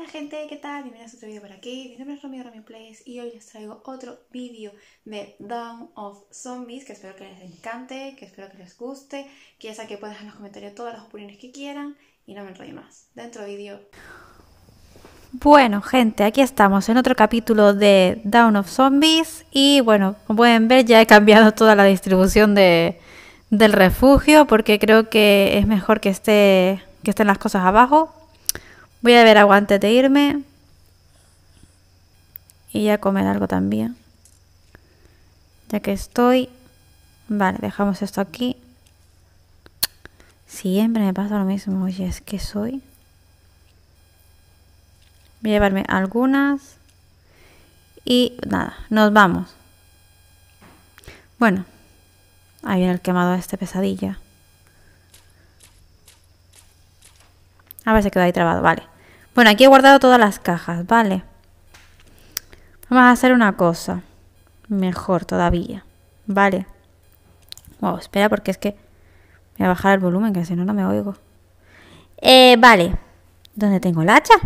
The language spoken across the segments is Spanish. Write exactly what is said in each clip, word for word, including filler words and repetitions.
gente, ¿qué tal? Bienvenidos a otro vídeo por aquí. Mi nombre es Romy de Romy Plays y hoy les traigo otro vídeo de Dawn of Zombies que espero que les encante, que espero que les guste, que ya sea que puedan dejar en los comentarios todas las opiniones que quieran y no me enrollo más. Dentro vídeo. Bueno, gente, aquí estamos en otro capítulo de Dawn of Zombies y bueno, como pueden ver ya he cambiado toda la distribución de, del refugio porque creo que es mejor que, esté, que estén las cosas abajo. Voy a beber agua antes de irme y a comer algo también, ya que estoy. Vale, dejamos esto aquí. Siempre me pasa lo mismo, oye, es que soy... Voy a llevarme algunas. Y nada, nos vamos. Bueno, ahí viene el quemado de este pesadilla. A ver, se quedó ahí trabado, vale. Bueno, aquí he guardado todas las cajas, vale. Vamos a hacer una cosa. Mejor todavía, vale. Wow, espera, porque es que voy a bajar el volumen, que si no, no me oigo. Eh, vale. ¿Dónde tengo el hacha?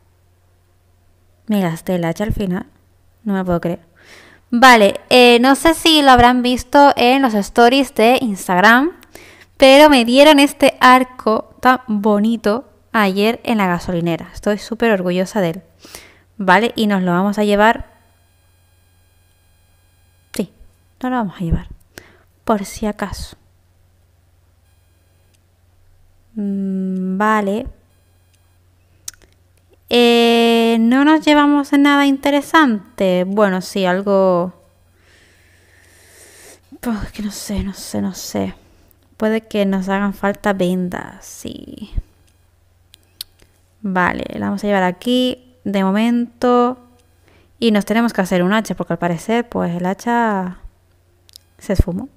Me gasté el hacha al final. No me puedo creer. Vale, eh, no sé si lo habrán visto en los stories de Instagram, pero me dieron este arco tan bonito ayer en la gasolinera. Estoy súper orgullosa de él. Vale, y nos lo vamos a llevar. Sí, nos lo vamos a llevar. Por si acaso. Mm, vale. Eh, ¿No nos llevamos nada interesante? Bueno, sí, algo... Pues que no sé, no sé, no sé. Puede que nos hagan falta vendas, sí. Vale, la vamos a llevar aquí, de momento. Y nos tenemos que hacer un hacha, porque al parecer, pues el hacha se esfumó.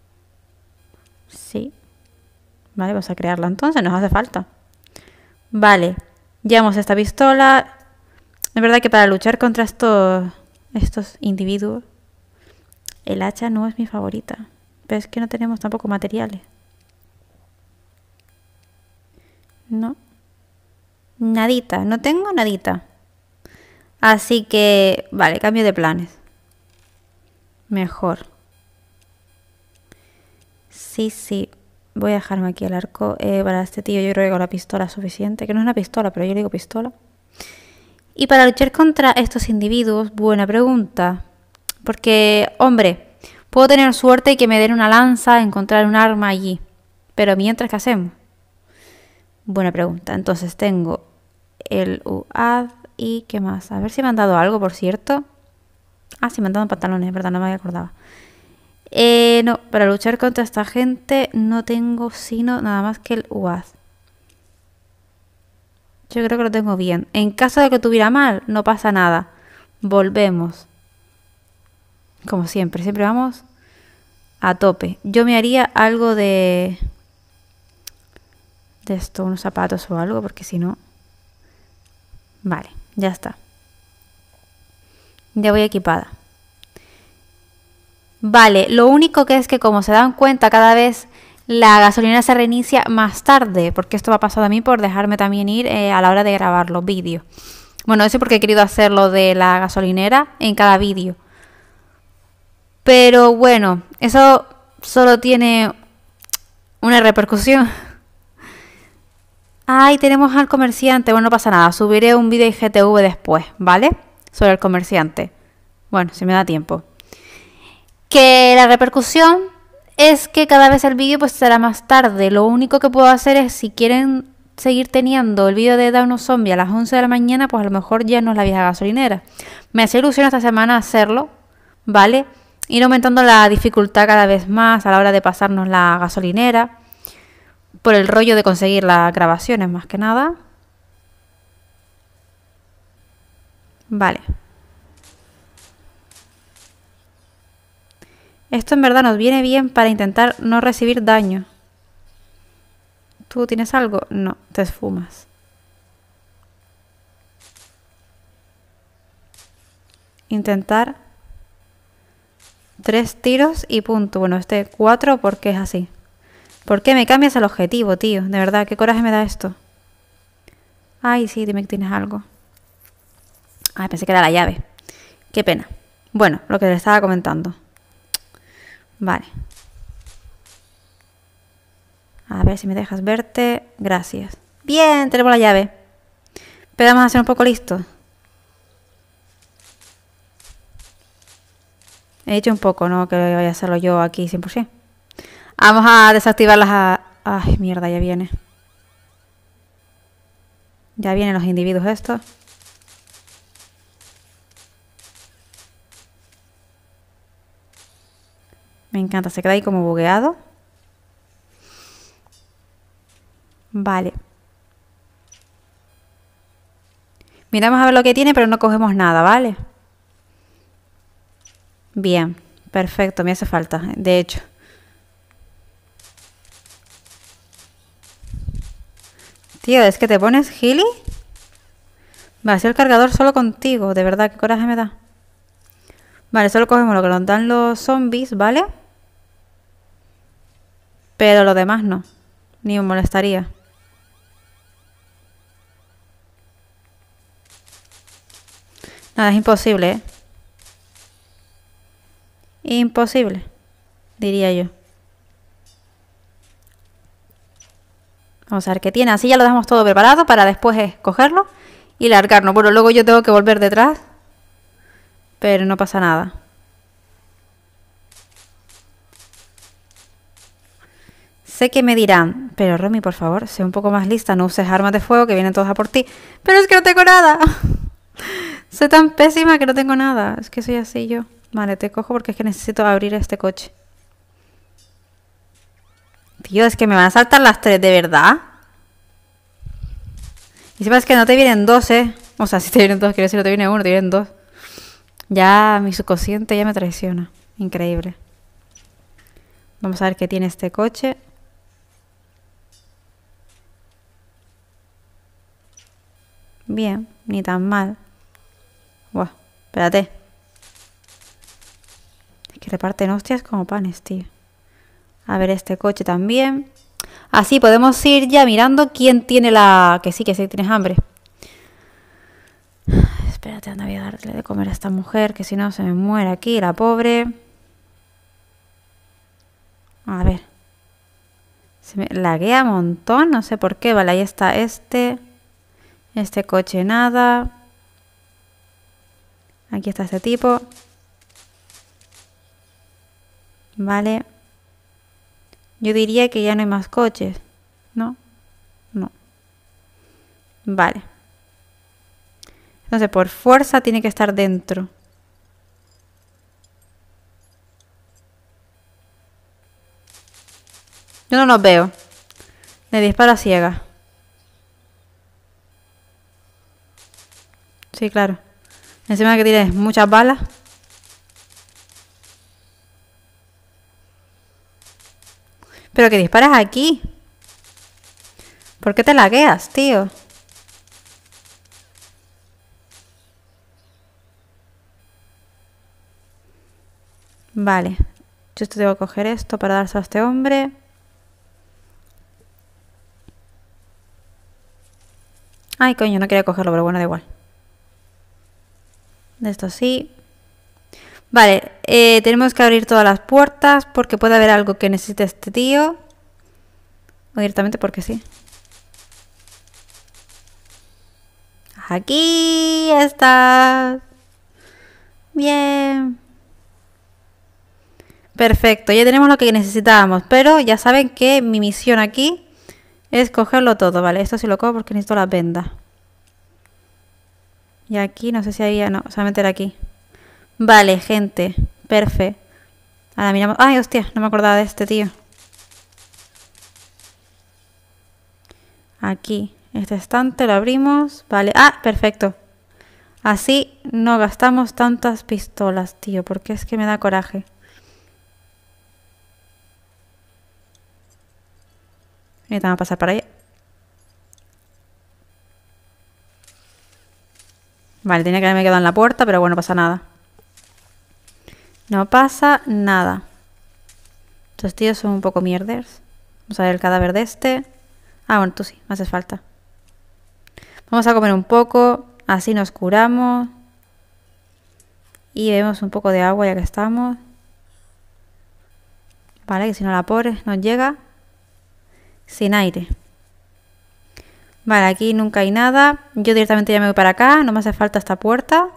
Sí. Vale, vamos a crearla entonces, nos hace falta. Vale. Llevamos esta pistola. Es verdad que para luchar contra estos, estos individuos, el hacha no es mi favorita. Pero es que no tenemos tampoco materiales. No. Nadita. No tengo nadita. Así que, vale, cambio de planes. Mejor. Sí, sí. Voy a dejarme aquí el arco. Eh, para este tío yo creo que con la pistola es suficiente. Que no es una pistola, pero yo le digo pistola. Y para luchar contra estos individuos, buena pregunta. Porque, hombre, puedo tener suerte y que me den una lanza, encontrar un arma allí. Pero mientras, ¿qué hacemos? Buena pregunta. Entonces tengo el U A D y ¿qué más? A ver si me han dado algo, por cierto. Ah, sí, me han dado pantalones, verdad, no me acordaba. Eh, no, para luchar contra esta gente no tengo sino nada más que el U A D. Yo creo que lo tengo bien. En caso de que tuviera mal, no pasa nada. Volvemos. Como siempre, siempre vamos a tope. Yo me haría algo de... De esto, unos zapatos o algo, porque si no... Vale, ya está. Ya voy equipada. Vale, lo único que es que como se dan cuenta cada vez la gasolinera se reinicia más tarde, porque esto me ha pasado a mí por dejarme también ir eh, a la hora de grabar los vídeos. Bueno, eso porque he querido hacer lo de la gasolinera en cada vídeo. Pero bueno, eso solo tiene una repercusión. Ay, tenemos al comerciante. Bueno, no pasa nada, subiré un vídeo I G T V después, ¿vale? Sobre el comerciante. Bueno, si me da tiempo. Que la repercusión es que cada vez el vídeo pues será más tarde. Lo único que puedo hacer es, si quieren seguir teniendo el vídeo de Dawn of Zombie a las once de la mañana, pues a lo mejor ya no es la vieja gasolinera. Me hace ilusión esta semana hacerlo, ¿vale? Ir aumentando la dificultad cada vez más a la hora de pasarnos la gasolinera. Por el rollo de conseguir las grabaciones, más que nada. Vale. Esto en verdad nos viene bien para intentar no recibir daño. ¿Tú tienes algo? No, te esfumas. Intentar tres tiros y punto. Bueno, este cuatro porque es así. ¿Por qué me cambias el objetivo, tío? De verdad, qué coraje me da esto. Ay, sí, dime que tienes algo. Ay, pensé que era la llave. Qué pena. Bueno, lo que le estaba comentando. Vale. A ver si me dejas verte. Gracias. Bien, tenemos la llave. Pero vamos a ser un poco listos. He dicho un poco, ¿no? Que vaya a hacerlo yo aquí cien por ciento. Vamos a desactivar las... A... Ay, mierda, ya viene. Ya vienen los individuos estos. Me encanta, se queda ahí como bugueado. Vale. Miramos a ver lo que tiene, pero no cogemos nada, ¿vale? Bien, perfecto, me hace falta, de hecho. Tío, es que te pones gili. Vale, soy el cargador solo contigo, de verdad, qué coraje me da. Vale, solo cogemos lo que nos dan los zombies, ¿vale? Pero lo demás no, ni me molestaría. Nada, es imposible, ¿eh? Imposible, diría yo. Vamos a ver qué tiene. Así ya lo dejamos todo preparado para después cogerlo y largarnos. Bueno, luego yo tengo que volver detrás, pero no pasa nada. Sé que me dirán, pero Romy, por favor, sé un poco más lista, no uses armas de fuego que vienen todas a por ti. Pero es que no tengo nada. Soy tan pésima que no tengo nada. Es que soy así yo. Vale, te cojo porque es que necesito abrir este coche. Tío, es que me van a saltar las tres, ¿de verdad? Y sepas que no te vienen dos, ¿eh? O sea, si te vienen dos, quiero decir, no te viene uno, te vienen dos. Ya mi subconsciente ya me traiciona. Increíble. Vamos a ver qué tiene este coche. Bien, ni tan mal. Buah, espérate. Es que reparten hostias como panes, tío. A ver este coche también. Así podemos ir ya mirando quién tiene la... Que sí, que sí, tienes hambre. Espérate, anda, voy a darle de comer a esta mujer, que si no se me muere aquí, la pobre. A ver. Se me laguea un montón, no sé por qué. Vale, ahí está este. Este coche nada. Aquí está este tipo. Vale. Yo diría que ya no hay más coches. ¿No? No. Vale. Entonces, por fuerza tiene que estar dentro. Yo no los veo. Le disparo a ciegas. Sí, claro. Encima que tienes muchas balas. Pero que disparas aquí. ¿Por qué te lagueas, tío? Vale. Yo esto tengo que coger esto para darse a este hombre. Ay, coño, no quería cogerlo, pero bueno, da igual. De esto sí. Vale, eh, tenemos que abrir todas las puertas porque puede haber algo que necesite este tío. O directamente porque sí. Aquí está. Bien. Perfecto, ya tenemos lo que necesitábamos. Pero ya saben que mi misión aquí es cogerlo todo. Vale, esto sí lo cojo porque necesito las vendas. Y aquí, no sé si había... No, solamente era aquí. Vale, gente. Perfecto. Ahora miramos... Ay, hostia, no me acordaba de este tío. Aquí. Este estante lo abrimos. Vale. Ah, perfecto. Así no gastamos tantas pistolas, tío. Porque es que me da coraje. Ahorita vamos a pasar para allá. Vale, tenía que haberme quedado en la puerta, pero bueno, no pasa nada. No pasa nada. Estos tíos son un poco mierders. Vamos a ver el cadáver de este. Ah, bueno, tú sí, me haces falta. Vamos a comer un poco. Así nos curamos. Y bebemos un poco de agua ya que estamos. Vale, que si no la pobre nos llega sin aire. Vale, aquí nunca hay nada. Yo directamente ya me voy para acá. No me hace falta esta puerta.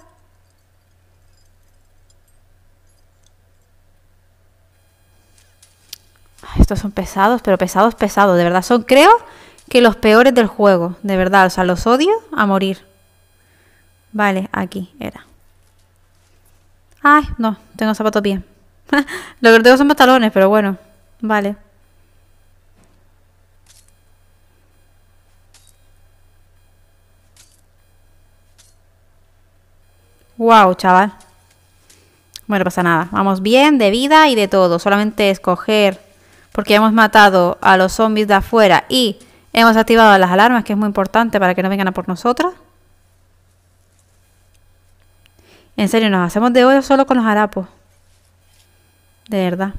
Estos son pesados, pero pesados, pesados. De verdad, son creo que los peores del juego. De verdad, o sea, los odio a morir. Vale, aquí era. Ay, no, tengo zapatos bien. Lo que tengo son pantalones, pero bueno. Vale. Wow, chaval. Bueno, no pasa nada. Vamos bien de vida y de todo. Solamente escoger, porque ya hemos matado a los zombies de afuera y hemos activado las alarmas, que es muy importante para que no vengan a por nosotros. En serio, nos hacemos de hoyo solo con los harapos. De verdad.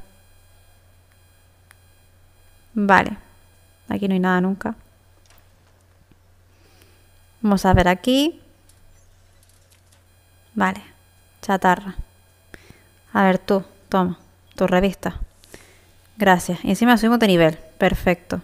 Vale. Aquí no hay nada nunca. Vamos a ver aquí. Vale. Chatarra. A ver tú. Toma. Tu revista. Gracias. Y encima subimos de nivel. Perfecto.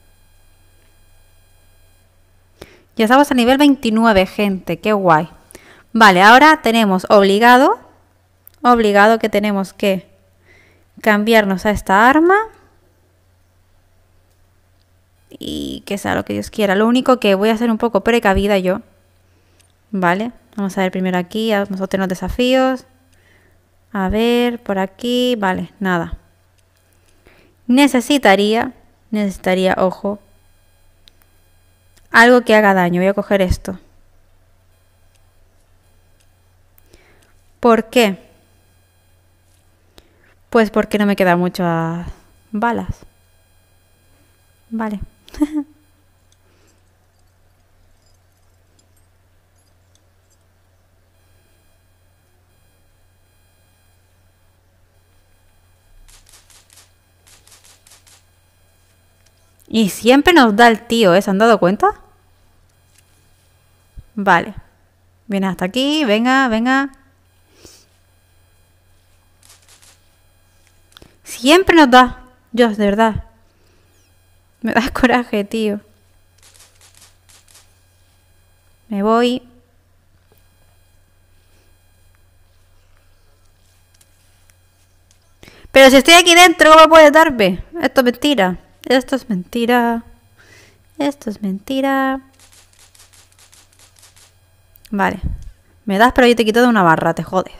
Ya estamos a nivel veintinueve, gente. Qué guay. Vale, ahora tenemos obligado. Obligado que tenemos que cambiarnos a esta arma. Y que sea lo que Dios quiera. Lo único que voy a ser un poco precavida yo. Vale. Vamos a ver primero aquí. Vamos a tener desafíos. A ver, por aquí. Vale, nada. Necesitaría. Necesitaría, ojo. Algo que haga daño. Voy a coger esto. ¿Por qué? Pues porque no me quedan muchas balas. Vale. Y siempre nos da el tío, ¿eh? ¿Se han dado cuenta? Vale. Viene hasta aquí. Venga, venga. Siempre nos da. Dios, de verdad. Me da coraje, tío. Me voy. Pero si estoy aquí dentro, ¿cómo puedes darme? Esto es mentira. Esto es mentira. Esto es mentira. Vale. Me das, pero yo te quito de una barra, te jodes.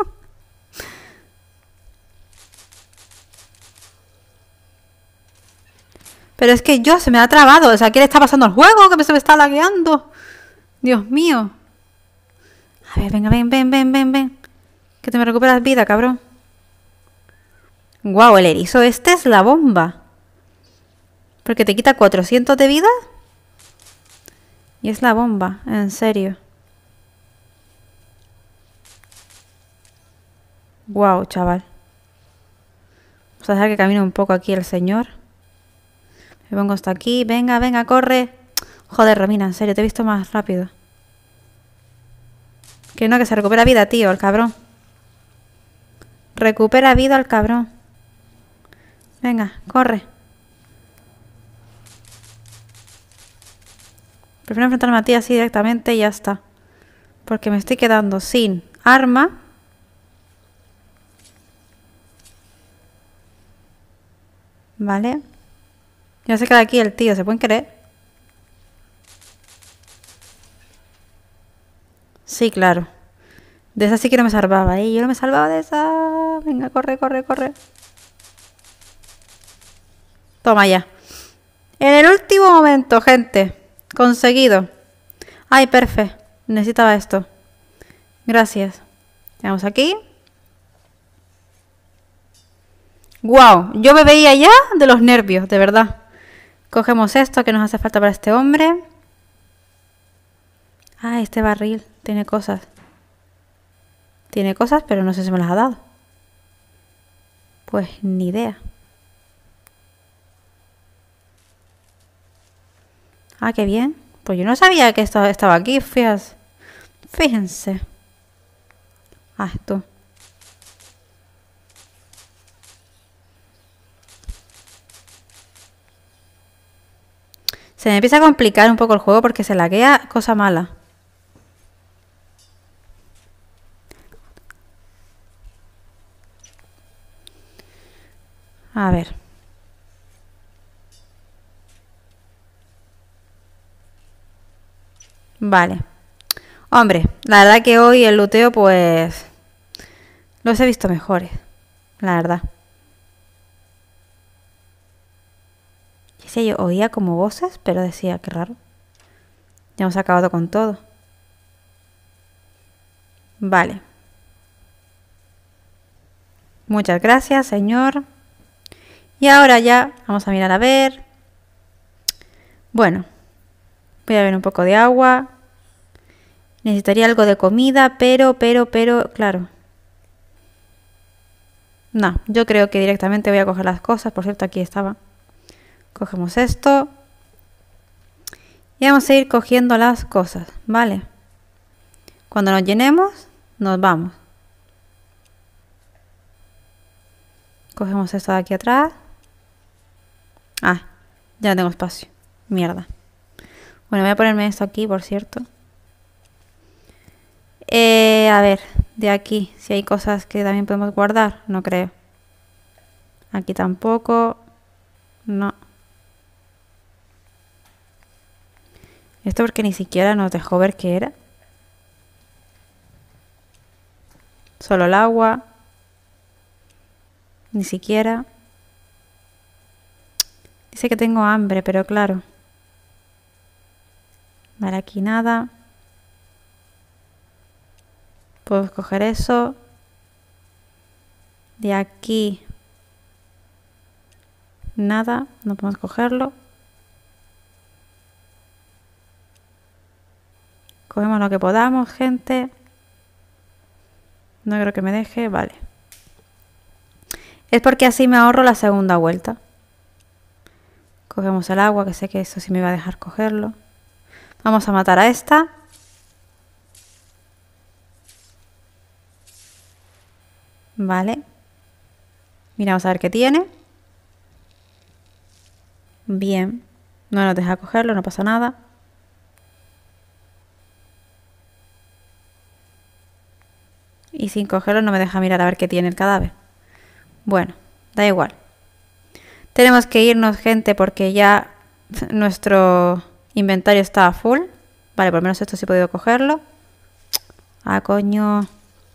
Pero es que yo se me ha trabado. O sea, ¿qué le está pasando al juego? Que se me está lagueando. Dios mío. A ver, venga, ven, ven, ven, ven, ven. Que te me recuperas vida, cabrón. Guau, el erizo este es la bomba. Porque te quita cuatrocientos de vida. Y es la bomba, en serio. Guau, chaval. Vamos a dejar que camine un poco aquí el señor. Me pongo hasta aquí. Venga, venga, corre. Joder, Romina, en serio, te he visto más rápido. Que no, que se recupera vida, tío, el cabrón. Recupera vida el cabrón. Venga, corre. Prefiero enfrentarme a ti así directamente y ya está. Porque me estoy quedando sin arma. Vale. Ya se queda aquí el tío, ¿se pueden creer? Sí, claro. De esa sí que no me salvaba, ¿eh? Yo no me salvaba de esa. Venga, corre, corre, corre. Toma ya. En el último momento, gente. Conseguido. Ay, perfecto. Necesitaba esto. Gracias. Vamos aquí. Wow, yo me veía ya de los nervios, de verdad. Cogemos esto que nos hace falta para este hombre. Ah, este barril tiene cosas. Tiene cosas, pero no sé si me las ha dado. Pues ni idea. Ah, qué bien. Pues yo no sabía que esto estaba aquí, fíjense. Fíjense. Ah, tú. Se me empieza a complicar un poco el juego porque se laguea, cosa mala. A ver. Vale. Hombre, la verdad que hoy el luteo pues... los he visto mejores. La verdad. Y sé, yo oía como voces, pero decía, qué raro. Ya hemos acabado con todo. Vale. Muchas gracias, señor. Y ahora ya vamos a mirar a ver. Bueno. Voy a beber un poco de agua. Necesitaría algo de comida, pero, pero, pero, claro. No, yo creo que directamente voy a coger las cosas. Por cierto, aquí estaba. Cogemos esto. Y vamos a ir cogiendo las cosas, ¿vale? Cuando nos llenemos, nos vamos. Cogemos esto de aquí atrás. Ah, ya no tengo espacio. Mierda. Bueno, voy a ponerme esto aquí, por cierto. Eh, a ver, de aquí, si hay cosas que también podemos guardar, no creo. Aquí tampoco. No. Esto porque ni siquiera nos dejó ver qué era. Solo el agua. Ni siquiera. Dice que tengo hambre, pero claro. Vale, aquí nada. Puedo coger eso. De aquí. Nada, no podemos cogerlo. Cogemos lo que podamos, gente. No creo que me deje, vale. Es porque así me ahorro la segunda vuelta. Cogemos el agua, que sé que eso sí me va a dejar cogerlo. Vamos a matar a esta. Vale. Miramos a ver qué tiene. Bien. No nos deja cogerlo, no pasa nada. Y sin cogerlo no me deja mirar a ver qué tiene el cadáver. Bueno, da igual. Tenemos que irnos, gente, porque ya nuestro inventario está a full. Vale, por lo menos esto sí he podido cogerlo. Ah, coño.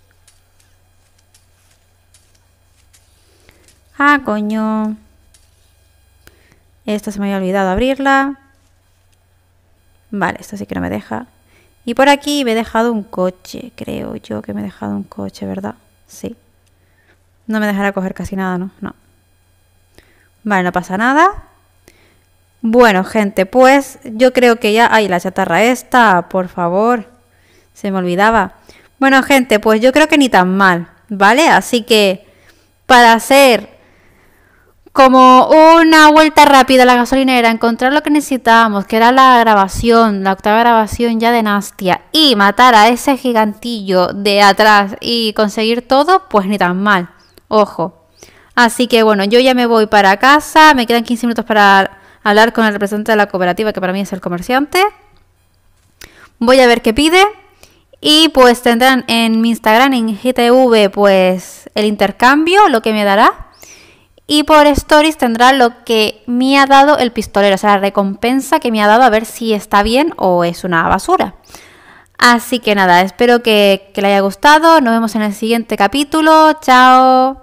Ah, coño. Esta se me había olvidado abrirla. Vale, esta sí que no me deja. Y por aquí me he dejado un coche. Creo yo que me he dejado un coche, ¿verdad? Sí. No me dejará coger casi nada, ¿no? No. Vale, no pasa nada. Bueno, gente, pues yo creo que ya... ¡Ay, la chatarra esta! Por favor. Se me olvidaba. Bueno, gente, pues yo creo que ni tan mal, ¿vale? Así que para hacer como una vuelta rápida a la gasolinera, encontrar lo que necesitábamos, que era la grabación, la octava grabación ya de Nastia, y matar a ese gigantillo de atrás y conseguir todo, pues ni tan mal. Ojo. Así que bueno, yo ya me voy para casa. Me quedan quince minutos para hablar con el representante de la cooperativa, que para mí es el comerciante. Voy a ver qué pide. Y pues tendrán en mi Instagram, en G T V, pues el intercambio, lo que me dará. Y por Stories tendrá lo que me ha dado el pistolero, o sea, la recompensa que me ha dado, a ver si está bien o es una basura. Así que nada, espero que, que le haya gustado. Nos vemos en el siguiente capítulo. Chao.